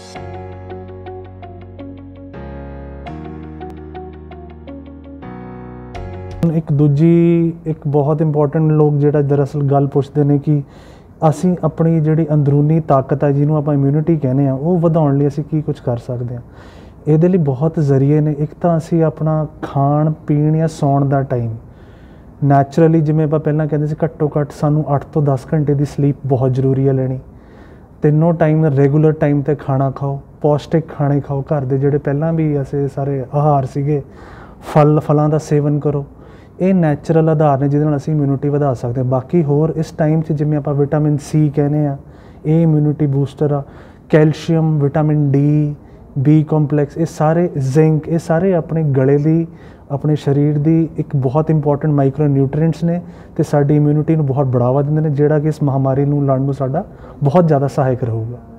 एक दूजी एक बहुत इंपॉर्टेंट लोग जिहड़ा दरअसल गल पुछदे ने कि ਅਸੀਂ अपनी जिहड़ी अंदरूनी ताकत है जिन्हों आप इम्यूनिटी कहने हैं वो ਵਧਾਉਣ ਲਈ ਅਸੀਂ ਕੀ ਕੁਝ ਕਰ ਸਕਦੇ ਹਾਂ। ਇਹਦੇ ਲਈ ਬਹੁਤ ਜ਼ਰੀਏ ਨੇ। ਇੱਕ ਤਾਂ ਅਸੀਂ ਆਪਣਾ ਖਾਣ ਪੀਣ ਜਾਂ ਸੌਣ ਦਾ ਟਾਈਮ ਨੈਚੁਰਲੀ, ਜਿਵੇਂ ਆਪਾਂ ਪਹਿਲਾਂ ਕਹਿੰਦੇ ਸੀ, ਘੱਟੋ ਘੱਟ ਸਾਨੂੰ 8 ਤੋਂ 10 ਘੰਟੇ ਦੀ ਸਲੀਪ ਬਹੁਤ ਜ਼ਰੂਰੀ ਹੈ ਲੈਣੀ। ਤਿੰਨੋਂ ਟਾਈਮ ਰੈਗੂਲਰ ਟਾਈਮ 'ਤੇ ਖਾਣਾ ਖਾਓ, ਪੌਸ਼ਟਿਕ ਖਾਣੇ ਖਾਓ। ਘਰ ਦੇ ਜਿਹੜੇ ਪਹਿਲਾਂ ਵੀ ਅਸੀਂ ਸਾਰੇ ਆਹਾਰ ਸੀਗੇ, ਫਲਾਂ ਦਾ ਸੇਵਨ ਕਰੋ। ਇਹ ਨੈਚੁਰਲ ਆਧਾਰ ਨੇ ਜਿਹਦੇ ਨਾਲ ਅਸੀਂ ਇਮਿਊਨਿਟੀ ਵਧਾ ਸਕਦੇ ਹਾਂ। ਬਾਕੀ ਹੋਰ ਇਸ ਟਾਈਮ 'ਚ ਜਿਵੇਂ ਆਪਾਂ ਵਿਟਾਮਿਨ ਸੀ ਕਹਿੰਦੇ ਆ, ਇਹ ਇਮਿਊਨਿਟੀ ਬੂਸਟਰ ਆ। Calcium, vitamin D, B complex, ਇਹ ਸਾਰੇ, ਜ਼ਿੰਕ, ਇਹ ਸਾਰੇ ਆਪਣੇ ਗਲੇ ਦੀ, ਆਪਣੇ ਸਰੀਰ ਦੀ ਇੱਕ ਬਹੁਤ ਇੰਪੋਰਟੈਂਟ ਮਾਈਕਰੋ ਨਿਊਟ੍ਰੀਐਂਟਸ ਨੇ ਅਤੇ ਸਾਡੀ ਇਮਿਊਨਿਟੀ ਨੂੰ ਬਹੁਤ ਬੜਾਵਾ ਦਿੰਦੇ ਨੇ, ਜਿਹੜਾ ਕਿ ਇਸ ਮਹਾਮਾਰੀ ਨੂੰ ਲੜਨ ਨੂੰ ਸਾਡਾ ਬਹੁਤ ਜ਼ਿਆਦਾ ਸਹਾਇਕ ਰਹੂਗਾ।